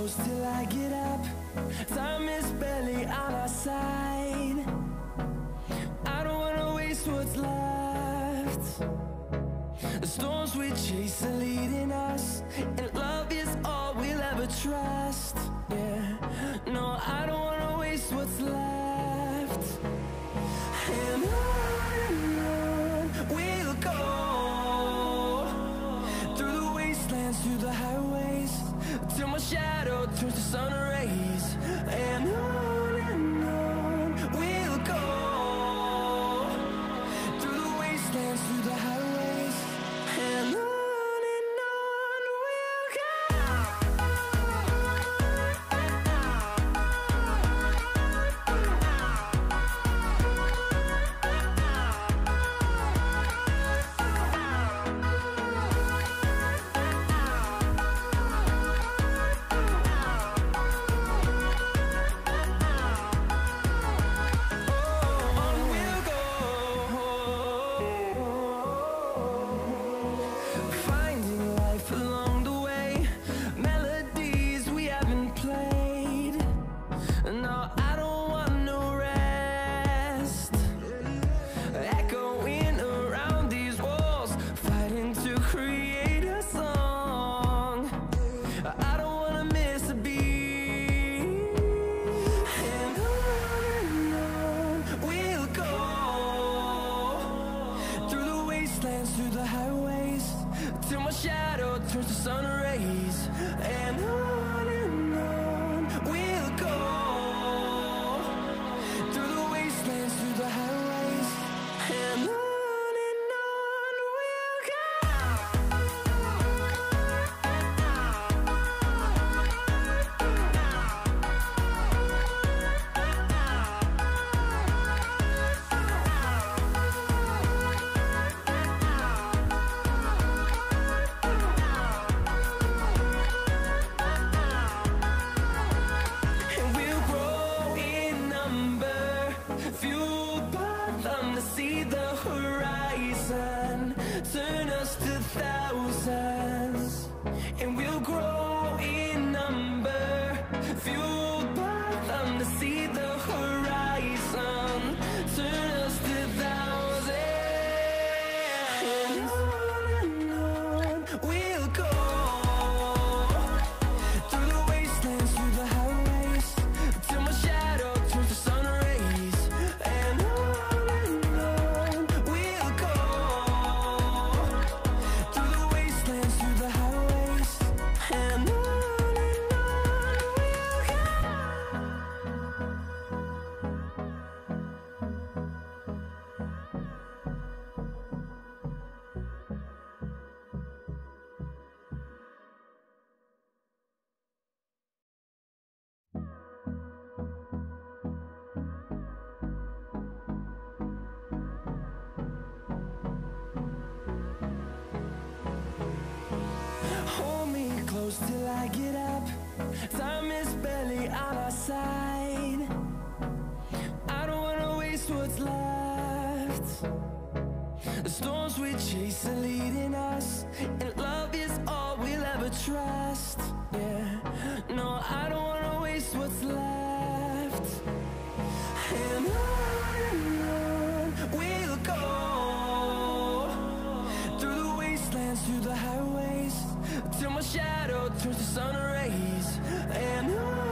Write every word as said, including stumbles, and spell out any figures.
close till I get up. Time is barely on our side. I don't wanna waste what's left. The storms we chase are leading us, and love is all we'll ever trust. Yeah, no, I don't wanna waste what's left. And on and on we'll go, through the wastelands, through the highways, till my shadow turns to sun rays. And on and on we'll go, through the wastelands, through the highways, and on. Through the highways, till my shadow turns to sun rays. And on and on we'll go, through the wastelands, through the highways, and on and on we'll go. See the horizon, turn us to thousands, and we'll grow in number, fueled by them to see the horizon, turn us to thousands. And on and on we'll go, through the wastelands, through the highways, till my shadow turns to sun rays. And on close till I get up. Time is barely on our side. I don't wanna waste what's left. The storms we chase are leading us, and love is all we'll ever trust. Yeah, no, I don't wanna waste what's left. And on and on we'll go, through the wastelands, through the highways, till my shadow turns to sun rays. And on